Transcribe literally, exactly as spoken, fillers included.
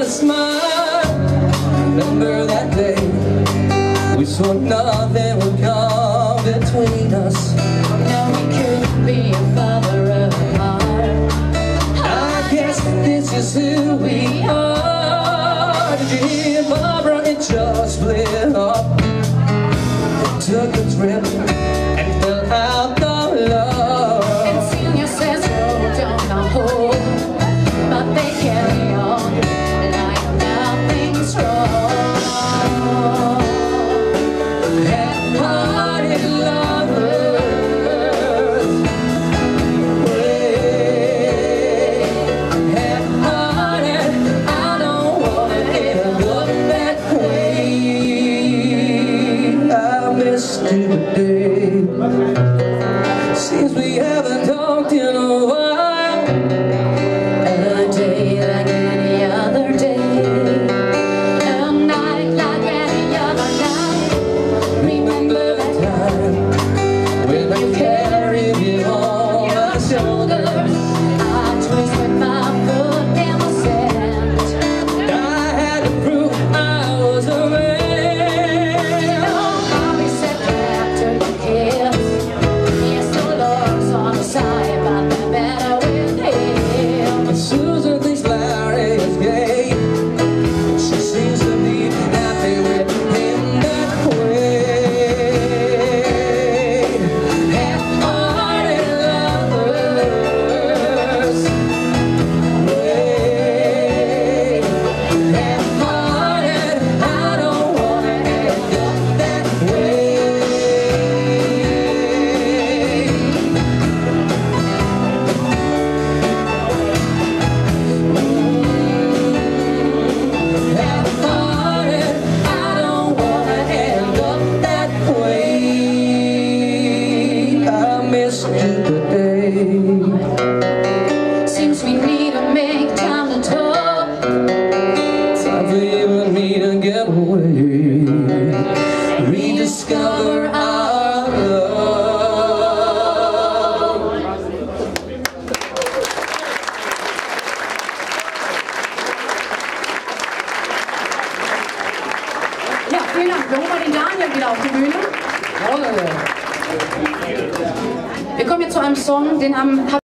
a smile. Remember that day we swore nothing would come between us. Now we could be a father apart. I guess this is who we are. Did you hear Barbara? It just split up. They took a trip and fell out of love. And Senior says, no, don't come home. But they carry on like nothing's wrong. Half-hearted lovers wait. Half-hearted, I don't wanna end up that way. I missed you today. Seems we haven't talked in a while. A day like any other day, a night like any other night. Remember the time when I carried you on my shoulders. I twisted my foot in the sand. I had to prove I was a man. I'll be set after your kiss. Yes, the Lord's on the side, but they're better with him. Susan thinks Larry is gay. She seems to be happy with him that way. Half-hearted lovers wait. Half-hearted, I don't wanna end up that way. Half-hearted, I don't wanna end up that way. I missed you today. Seems we need to make time to talk. Time for you and me to get away. Rediscover our love. Ja, vielen Dank. Wir holen mal den Daniel wieder auf die Bühne. Wir kommen jetzt zu einem Song, den haben